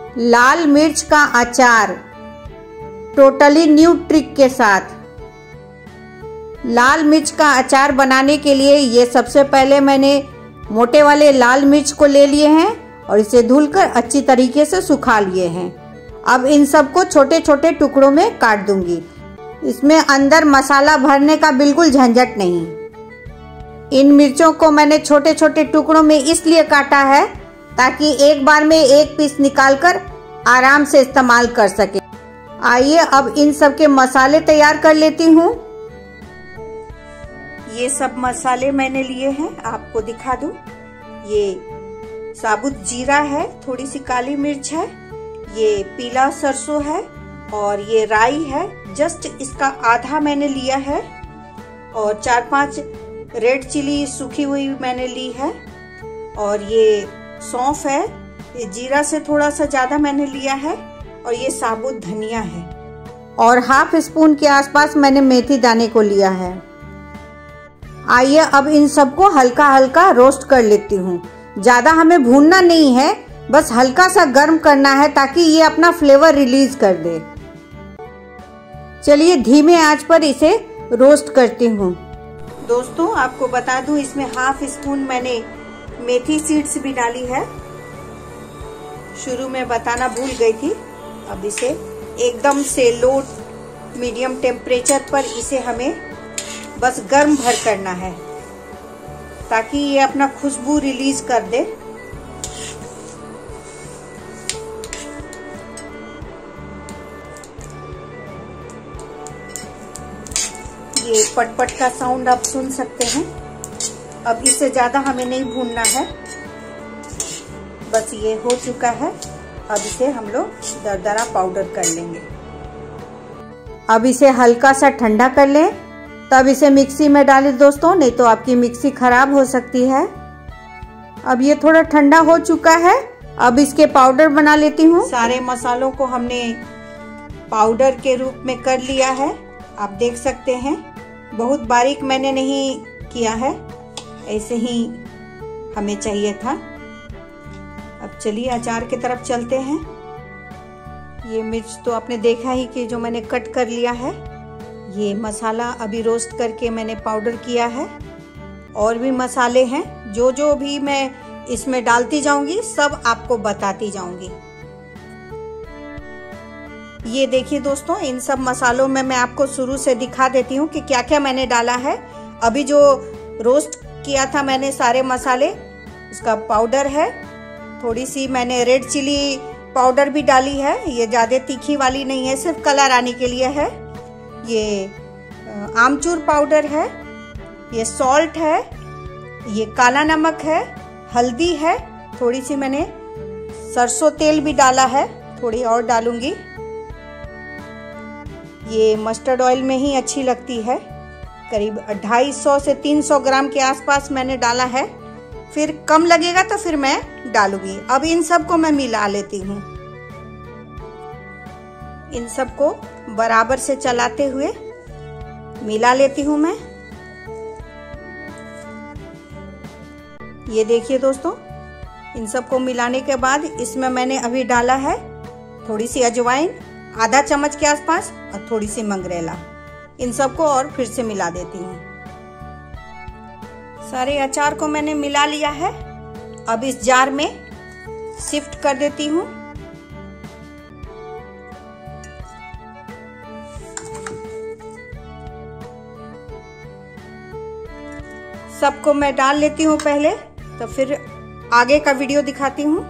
लाल मिर्च का अचार टोटली न्यू ट्रिक के साथ। लाल मिर्च का अचार बनाने के लिए ये सबसे पहले मैंने मोटे वाले लाल मिर्च को ले लिए हैं और इसे धुलकर अच्छी तरीके से सुखा लिए हैं। अब इन सबको छोटे छोटे टुकड़ों में काट दूंगी। इसमें अंदर मसाला भरने का बिल्कुल झंझट नहीं। इन मिर्चों को मैंने छोटे छोटे टुकड़ों में इसलिए काटा है ताकि एक बार में एक पीस निकालकर आराम से इस्तेमाल कर सके। आइए अब इन सब के मसाले तैयार कर लेती हूँ। ये सब मसाले मैंने लिए हैं, आपको दिखा दूं। ये साबुत जीरा है, थोड़ी सी काली मिर्च है, ये पीला सरसों है और ये राई है। जस्ट इसका आधा मैंने लिया है और 4-5 रेड चिली सूखी हुई मैंने ली है और ये सौंफ है, ये जीरा से थोड़ा सा ज्यादा मैंने लिया है और ये साबुत धनिया है और हाफ स्पून के आसपास मैंने मेथी दाने को लिया है। आइए अब इन सबको हल्का हल्का रोस्ट कर लेती हूँ। ज्यादा हमें भूनना नहीं है, बस हल्का सा गर्म करना है ताकि ये अपना फ्लेवर रिलीज कर दे। चलिए धीमे आंच पर इसे रोस्ट करती हूँ। दोस्तों आपको बता दूं, इसमें हाफ स्पून मैंने मेथी सीड्स भी डाली है, शुरू में बताना भूल गई थी। अब इसे एकदम से लो मीडियम टेम्परेचर पर इसे हमें बस गर्म भर करना है ताकि ये अपना खुशबू रिलीज कर दे। ये पटपट का साउंड आप सुन सकते हैं। अब इससे ज्यादा हमें नहीं भूनना है, बस ये हो चुका है। अब इसे हम लोग दरदरा पाउडर कर लेंगे। अब इसे हल्का सा ठंडा कर लें, तब इसे मिक्सी में डालें दोस्तों, नहीं तो आपकी मिक्सी खराब हो सकती है। अब ये थोड़ा ठंडा हो चुका है, अब इसके पाउडर बना लेती हूँ। सारे मसालों को हमने पाउडर के रूप में कर लिया है, आप देख सकते हैं। बहुत बारीक मैंने नहीं किया है, ऐसे ही हमें चाहिए था। अब चलिए अचार की तरफ चलते हैं। ये मिर्च तो आपने देखा ही कि जो मैंने कट कर लिया है। ये मसाला अभी रोस्ट करके मैंने पाउडर किया है। और भी मसाले हैं, जो जो भी मैं इसमें डालती जाऊंगी सब आपको बताती जाऊंगी। ये देखिए दोस्तों, इन सब मसालों में मैं आपको शुरू से दिखा देती हूँ कि क्या क्या मैंने डाला है। अभी जो रोस्ट किया था मैंने सारे मसाले, उसका पाउडर है। थोड़ी सी मैंने रेड चिली पाउडर भी डाली है, ये ज्यादा तीखी वाली नहीं है, सिर्फ कलर आने के लिए है। ये आमचूर पाउडर है, ये सॉल्ट है, ये काला नमक है, हल्दी है, थोड़ी सी मैंने सरसों तेल भी डाला है, थोड़ी और डालूंगी। ये मस्टर्ड ऑयल में ही अच्छी लगती है, करीब 250 से 300 ग्राम के आसपास मैंने डाला है। फिर कम लगेगा तो फिर मैं डालूंगी। अब इन सबको मैं मिला लेती हूँ। इन सबको बराबर से चलाते हुए मिला लेती हूँ मैं। ये देखिए दोस्तों, इन सबको मिलाने के बाद इसमें मैंने अभी डाला है थोड़ी सी अजवाइन, आधा चम्मच के आसपास, और थोड़ी सी मंगरेला। इन सबको और फिर से मिला देती हूँ। सारे अचार को मैंने मिला लिया है। अब इस जार में शिफ्ट कर देती हूँ। सबको मैं डाल लेती हूँ पहले, तो फिर आगे का वीडियो दिखाती हूँ।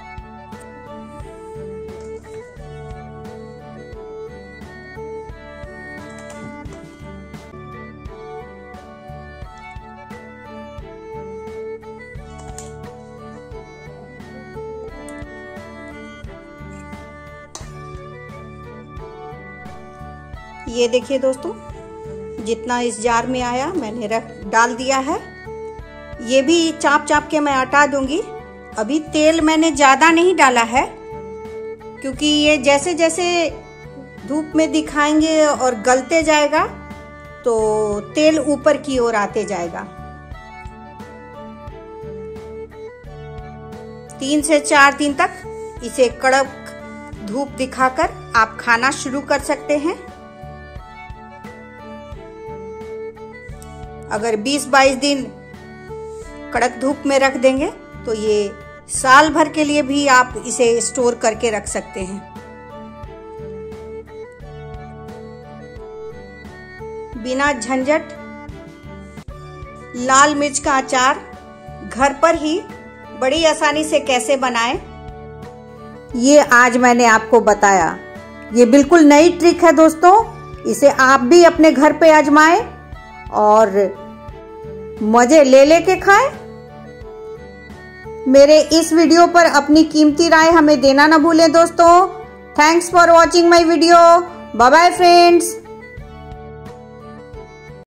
ये देखिए दोस्तों, जितना इस जार में आया मैंने डाल दिया है। ये भी चाप चाप के मैं हटा दूंगी। अभी तेल मैंने ज्यादा नहीं डाला है, क्योंकि ये जैसे जैसे धूप में दिखाएंगे और गलते जाएगा तो तेल ऊपर की ओर आते जाएगा। 3 से 4 दिन तक इसे कड़क धूप दिखाकर आप खाना शुरू कर सकते हैं। अगर 20-22 दिन कड़क धूप में रख देंगे तो ये साल भर के लिए भी आप इसे स्टोर करके रख सकते हैं। बिना झंझट लाल मिर्च का अचार घर पर ही बड़ी आसानी से कैसे बनाएं, ये आज मैंने आपको बताया। ये बिल्कुल नई ट्रिक है दोस्तों, इसे आप भी अपने घर पे आजमाएं और मजे ले लेके खाएं। मेरे इस वीडियो पर अपनी कीमती राय हमें देना ना भूलें दोस्तों। Thanks for watching my video. Bye bye friends.